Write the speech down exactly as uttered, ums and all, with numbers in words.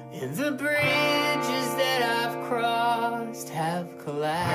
and the bridges that I've crossed have collapsed.